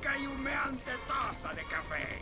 rica y humeante taza de café.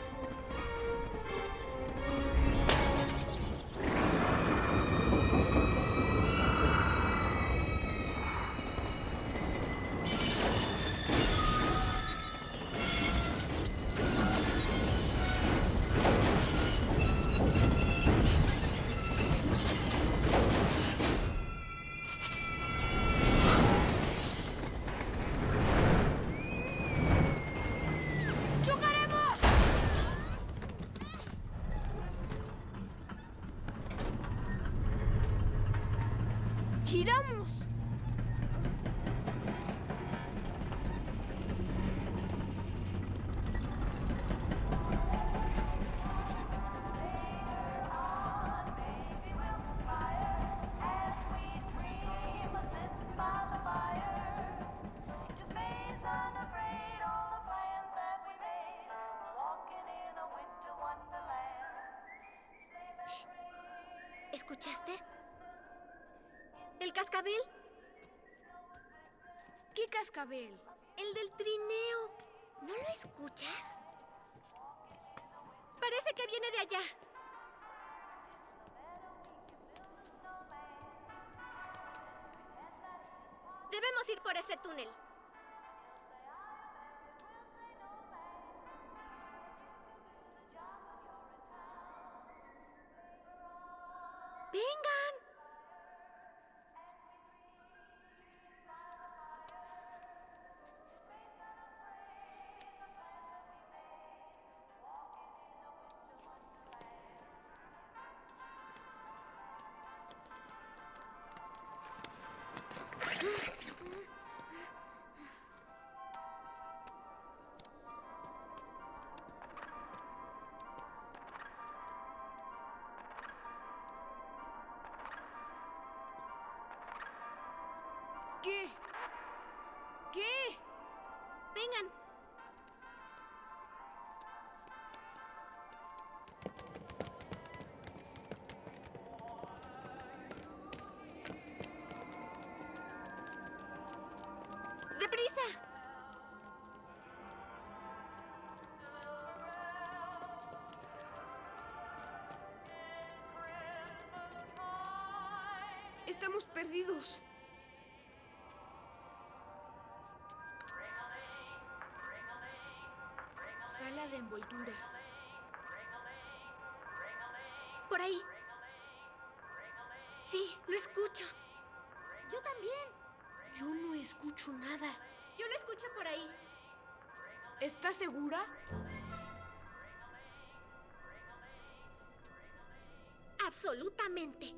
¡Giramos! ¿Escuchaste? ¿El cascabel? ¿Qué cascabel? El del trineo. ¿No lo escuchas? Parece que viene de allá. Debemos ir por ese túnel. ¡Vengan! ¿Qué? ¿Qué? Vengan. ¡Deprisa! Estamos perdidos. Sala de envolturas. Por ahí. Sí, lo escucho. Yo también. Yo no escucho nada. Yo lo escucho por ahí. ¿Estás segura? Absolutamente.